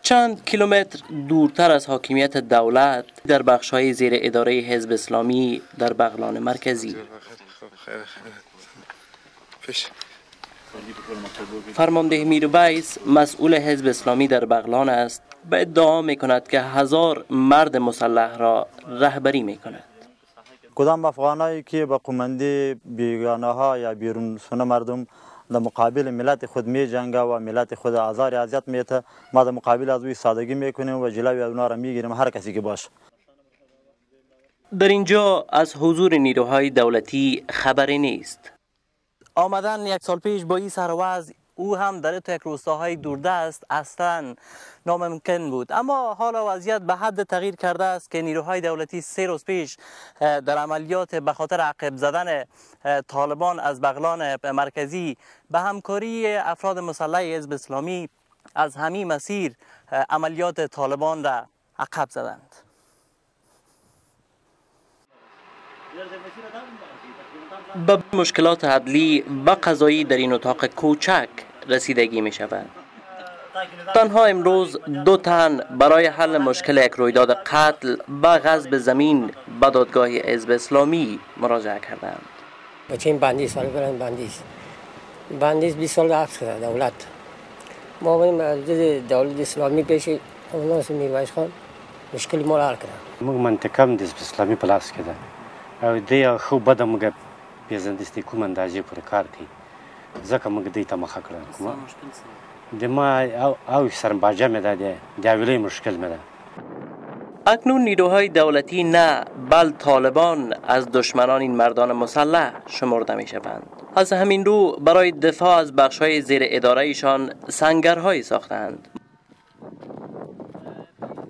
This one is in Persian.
چند کیلومتر دورتر از حاکمیت دولت در بخش‌های زیر اداره حزب اسلامی در بغلان مرکزی. فرمانده میرویس مسئول حزب اسلامی در بغلان است و ادعا می‌کند که 1000 مرد مسلح را رهبری می‌کند. کدام افغانایی که با قومندی بیگانه ها یا بیرون سونه مردم در مقابل ملت خود می جنگه و ملت خود آزار اذیت میته، ما در مقابل از او سادگی میکنیم و جلوی اونا را میگیریم، هر کسی که باشه. در اینجا از حضور نیروهای دولتی خبری نیست. آمدن 1 سال پیش با این سر و وضع، او هم در یک روستاهای دوردست اصلا ناممکن بود، اما حالا وضعیت به حد تغییر کرده است که نیروهای دولتی 3 روز پیش در عملیات به خاطر عقب زدن طالبان از بغلان مرکزی به همکاری افراد مسلح حزب اسلامی از همین مسیر عملیات طالبان را عقب زدند. به مشکلات عدلی و قضایی در این اتاق کوچک رسیدگی می شود. تنها امروز 2 تن برای حل مشکل یک رویداد قتل و غصب زمین به دادگاه حزب اسلامی مراجعه کردند. بچه این بندیز سال برن بندیز 20 سال حبس کرده دولت. ما باید دولت اسلامی پیش اوناس میرویس خان مشکل ما را حل کرد. موږ منطقه د اسلامي په لاس کې ده او دی خو بده موږ پیژندستې کوم اندازې پورې کار کوي ځکه موږ دوی ته مخه کړه کومه د ما او سرباجه مې ده د اولی مشکل مې ده. اکنون نیروهای دولتی نه بل طالبان از دشمنان این مردان مسلح شمرده می شوند. از همین رو برای دفاع از بخش‌های زیر اداره ایشان سنگرهایی ساختند.